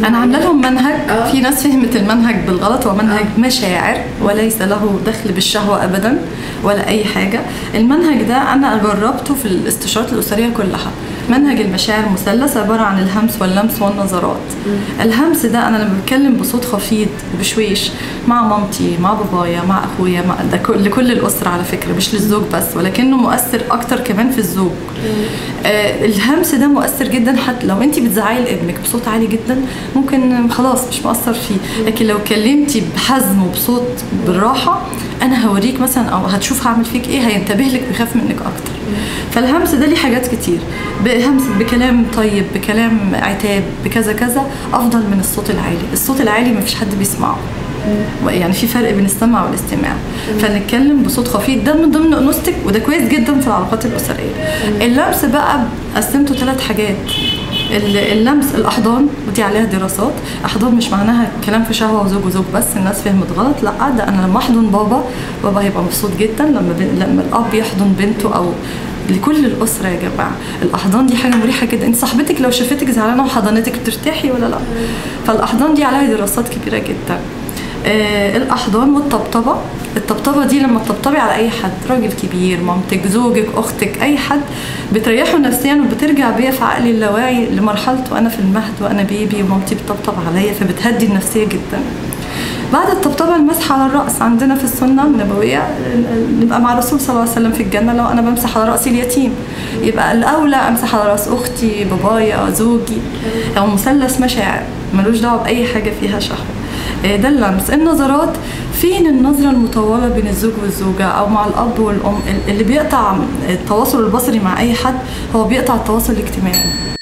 انا عامله لهم منهج. في ناس فهمت المنهج بالغلط، هو منهج مشاعر وليس له دخل بالشهوه ابدا ولا اي حاجه. المنهج ده انا جربته في الاستشارات الاسريه كلها. منهج المشاعر مثلث عباره عن الهمس واللمس والنظرات. الهمس ده انا لما بتكلم بصوت خفيض وبشويش مع مامتي، مع بابايا، مع اخويا، ده لكل الاسره على فكره، مش للزوج بس، ولكنه مؤثر اكتر كمان في الزوج. الهمس ده مؤثر جدا، حتى لو انت بتزعلي لابنك بصوت عالي جدا ممكن خلاص مش مؤثر فيه، لكن لو كلمتي بحزم وبصوت بالراحه انا هوريك مثلا او هتشوف هعمل فيك ايه، هينتبه لك ويخاف منك اكتر. فالهمس ده ليه حاجات كتير، بهمس بكلام طيب، بكلام عتاب، بكذا كذا، افضل من الصوت العالي. الصوت العالي مفيش حد بيسمعه، يعني في فرق بين السمع والاستماع. فنتكلم بصوت خفيف، ده من ضمن انوثتك وده كويس جدا في العلاقات الاسريه. اللمس بقى قسمته 3 حاجات. اللمس الأحضان، ودي عليها دراسات. أحضان مش معناها كلام في شهوة وزوج وزوج بس، الناس فهمت غلط. لا، ده أنا لما أحضن بابا هيبقى مبسوط جدا لما الأب يحضن بنته، أو لكل الأسرة يا جماعة. الأحضان دي حاجة مريحة جدا، أنت صاحبتك لو شافتك زعلانة وحضنتك بترتاحي ولا لا؟ فالأحضان دي عليها دراسات كبيرة جدا. الأحضان والطبطبة. الطبطبة دي لما تطبطبي على أي حد، راجل كبير، مامتك، زوجك، أختك، أي حد، بتريحه نفسيا وبترجع بيا في عقلي اللاواعي لمرحلة وأنا في المهد وأنا بيبي ومامتي بتطبطب عليا، فبتهدي النفسية جدا. بعد الطبطبة المسح على الرأس. عندنا في السنة النبوية نبقى مع الرسول صلى الله عليه وسلم في الجنة. لو أنا بمسح على رأس اليتيم يبقى الأولى أمسح على رأس أختي، بابايا، زوجي. هو مثلث مشاعر ملوش دعوة بأي حاجة فيها شهوة. ده اللمس. النظرات، فين النظرة المطولة بين الزوج والزوجة أو مع الأب والأم؟ اللي بيقطع التواصل البصري مع أي حد هو بيقطع التواصل الاجتماعي.